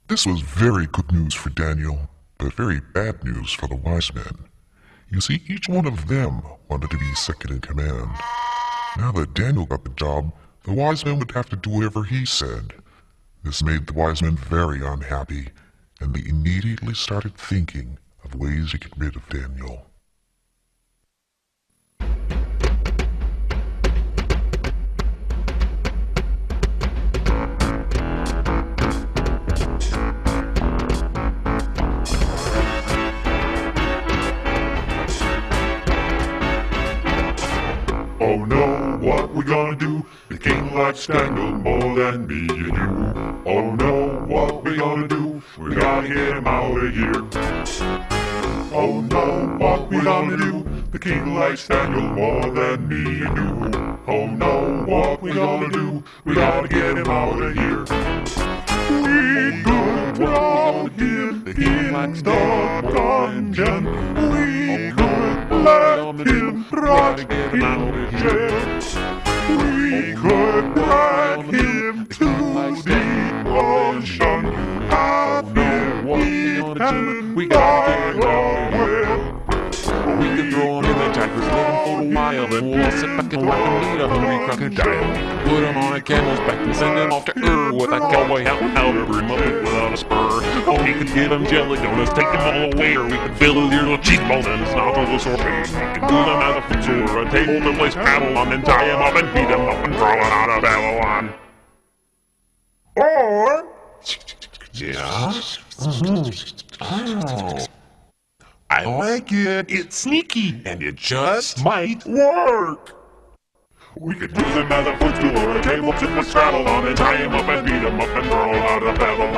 This was very good news for Daniel, but very bad news for the wise men. You see, each one of them wanted to be second in command. Now that Daniel got the job, the wise men would have to do whatever he said. This made the wise men very unhappy, and they immediately started thinking of ways to get rid of Daniel. Oh no, what we gonna do? The king likes Daniel more than me and you. Oh no, what we gonna do? We gotta get him out of here. Oh no, what we gonna do? The king likes Daniel more than me and you. Oh no, what we gonna do? We gotta get him out of here. We could drown him in the dungeon. We could let him rot in jail. We could drag him to the ocean. Have him eat and die a whale. We could throw him in the tiger's den for a while, then we'll all sit back and watch him eat a hungry crocodile. Put him on a camel's back and send him off to with that cowboy hat without a brim up without a spur. Oh, we could give him jelly donuts, take them all away, or we could fill his ears with cheeseballs and his nostrils with sorbet. We could do them as a foot or a table to place paddle on, then tie him up and beat him up and throw him out of Babylon. Or... Yeah? Oh... I like it. It's sneaky, and it just might work. We could use him as a footstool or a table to put straddle on and tie him up and beat him up and throw him out of Babylon.